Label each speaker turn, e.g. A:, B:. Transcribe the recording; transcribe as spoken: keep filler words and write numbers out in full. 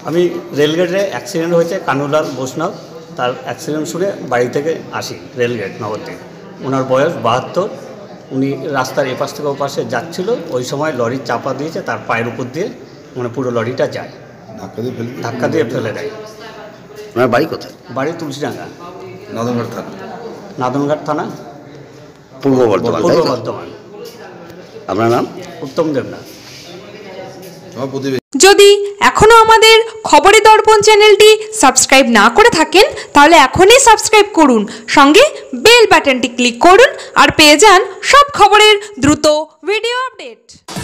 A: আমি রেলগেটে অ্যাক্সিডেন্ট হয়েছে, কানুলাল বৈষ্ণব, তার অ্যাক্সিডেন্ট শুনে বাড়ি থেকে আসি রেলগেট নগর থেকে। ওনার বয়স বাহাত্তর। উনি রাস্তার এপাশ থেকে ওপাশে যাচ্ছিল, ওই সময় লরি চাপা দিয়েছে, তার পায়ের উপর দিয়ে মানে পুরো লরিটা যায়, ধাক্কা দিয়ে ফেলে ধাক্কা দিয়ে ফেলে দেয়।
B: ওনার বাড়ি কোথায়?
A: বাড়ি তুলসীডাঙ্গা,
B: নাদনঘাট থানা।
A: নাদনঘাট থানা,
B: পূর্ব বর্ধমান।
A: পূর্ব বর্ধমান।
B: আপনার নাম?
A: উত্তম দেবনাথ।
C: যদি এখনো আমাদের খবরের দর্পণ চ্যানেলটি সাবস্ক্রাইব না করে থাকেন তাহলে এখনই সাবস্ক্রাইব করুন, সঙ্গে বেল বাটনটি ক্লিক করুন আর পেয়ে যান সব খবরের দ্রুত ভিডিও আপডেট।